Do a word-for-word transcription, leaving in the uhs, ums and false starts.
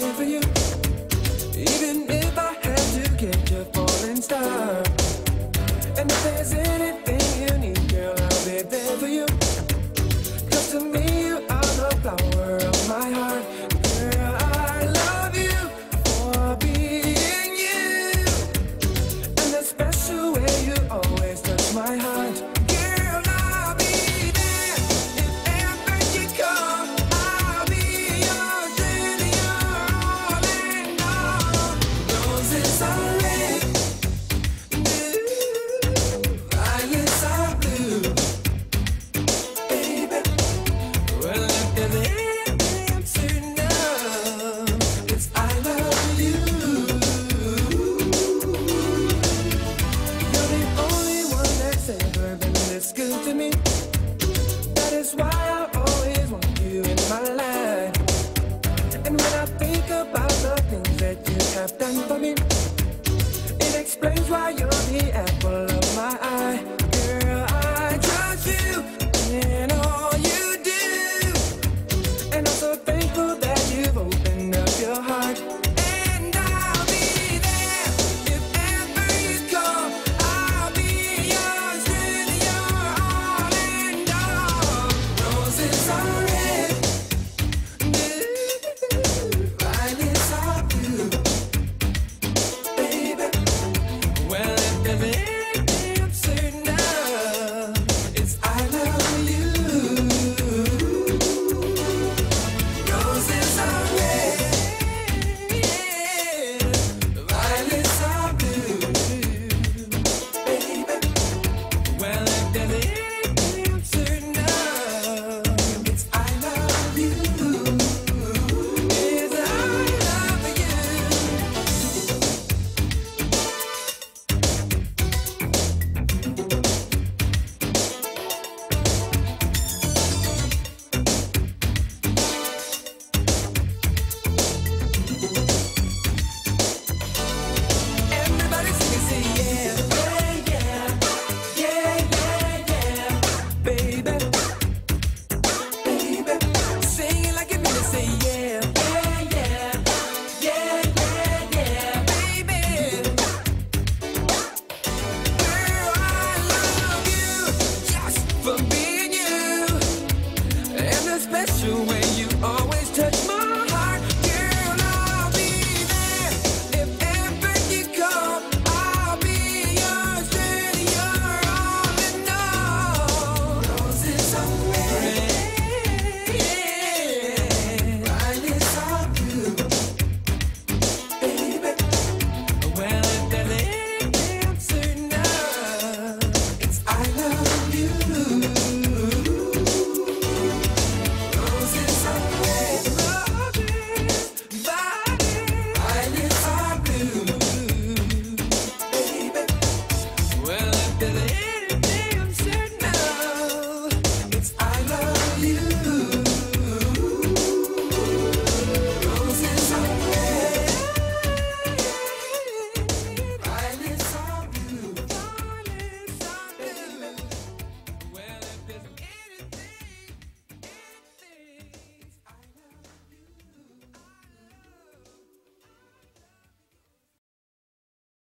there for you. Even if I had to catch a falling star. And if there's anything you need, girl, I'll be there for you. Cause to me you are the flower of my heart. Girl, I love you for being you. And the special way you always touch my heart. Girl, I'll be there if ever you come. I'll be yours till you're all and all. Roses are red, violets are blue. Baby, well, if there's anything I'm certain of, it's I love you. You're the only one that's ever been this good to me. That is why I always want you in my life. And when I think about the things that you have done for me, it explains why you're the apple of my eye.